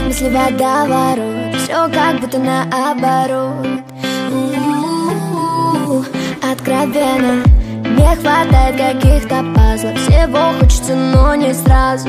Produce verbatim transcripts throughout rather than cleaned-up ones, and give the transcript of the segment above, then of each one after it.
мысли водоворот, все как будто наоборот. У-у-у-у, откровенно не хватает каких-то пазлов, всего хочется, но не сразу.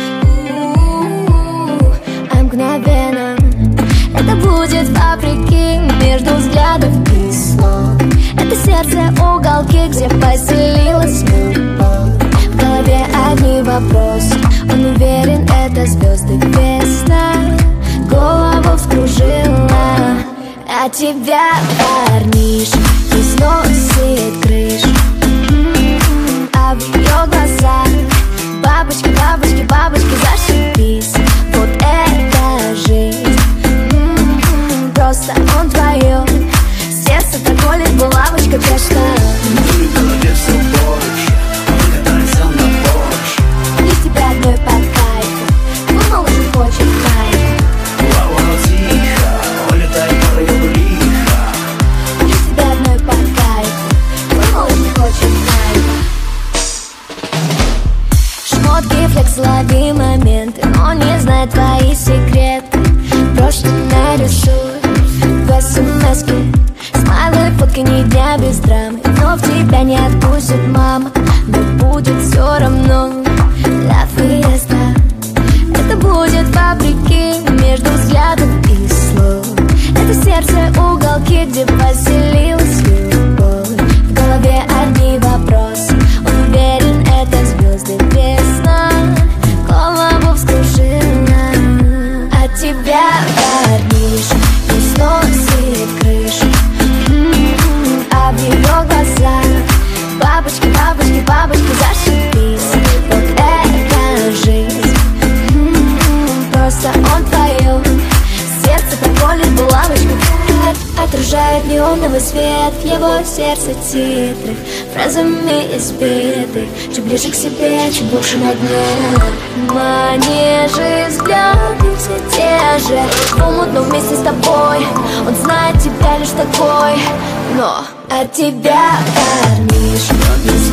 У-у-у, а мгновенно это будет вопреки между взглядов и слов. Это сердце уголки, где поселилась любовь. В голове одни вопросы, он уверен, это звезды весна. Голову вскружила, а тебя, парниш, не сносит крыш. А в ее глазах бабочки, бабочки, бабочки, зашибись. Вот это жизнь, просто он твое. Сердце такое булавочка пешка. В голове все больше, мы катаемся на Порше. Лишь тебя одной по кайфу, думал, он хочет кайф. Вау, тихо, улетай по району лихо. Лишь тебя одной по кайфу, думал, он хочет кайф. Шмотки, флекс, лови моменты, но не знает твои секреты. Прошлое нарисуй в смс-ке, смайлы, фотки, ни дня без драмы. Но в тебя не отпустит мама, но будет все равно. Ла фиеста, это будет вопреки между взглядов и слов. Это сердце уголки, где поселилась любовь. В голове одни вопросы, он уверен, это звезды весна. Голову вскружила, а тебя, парниш, не сносит крышу. А в ее глазах бабочки, бабочки, бабочки, зашибись. Вот это жизнь, просто он твое. Сердце проколет булавочку, отражает неоновый свет. В его сердце титры фразами избиты. Чем ближе к себе, чем больше на дне. Манежи, взгляды все те же. Помут, но вместе с тобой. Он знает тебя лишь такой. Но от тебя, парниш, не